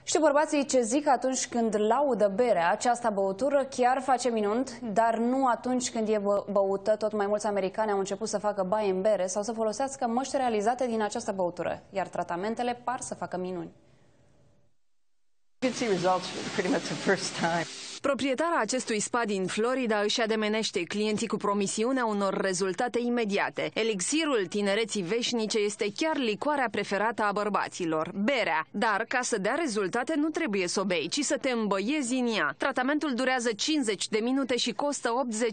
Știu bărbații ce zic atunci când laudă berea, această băutură chiar face minuni, dar nu atunci când e băută. Tot mai mulți americani au început să facă baie în bere sau să folosească măști realizate din această băutură, iar tratamentele par să facă minuni. Proprietara acestui spa din Florida își ademenește clienții cu promisiunea unor rezultate imediate. Elixirul tinereții veșnice este chiar licoarea preferată a bărbaților, berea. Dar ca să dea rezultate nu trebuie să o bei, ci să te îmbăiezi în ea. Tratamentul durează 50 de minute și costă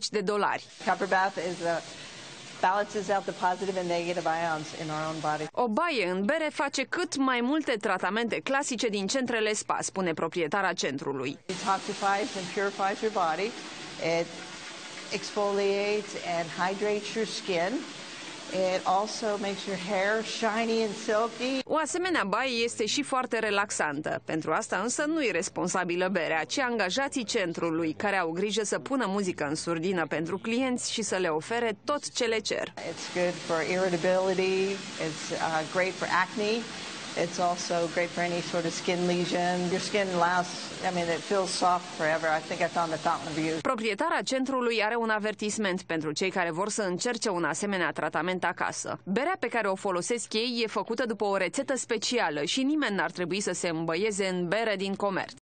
$80. Balances out the positive and negative ions in our own body. O baie în bere face cât mai multe tratamente clasice din centrele spa, spune proprietara centrului. Detoxifies and purifies your body. It exfoliates and hydrates your skin. It also makes your hair shiny and silky. O asemenea baie este și foarte relaxantă. Pentru asta însă nu e responsabilă berea, ci angajații centrului, care au grijă să pună muzică în surdină pentru clienți și să le ofere tot ce le cer. It's good for irritability. It's great for acne. It's also great for any sort of skin lesion. Your skin lasts, it feels soft forever. I think I found the fountain of youth. Proprietara centrului are un avertisment pentru cei care vor să încerce un asemenea tratament acasă. Berea pe care o folosesc ei e făcută după o rețetă specială și nimeni n-ar trebui să se îmbăieze în bere din comerț.